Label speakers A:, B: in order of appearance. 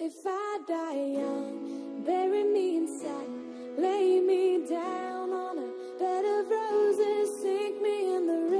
A: If I die young, bury me inside, lay me down on a bed of roses, sink me in the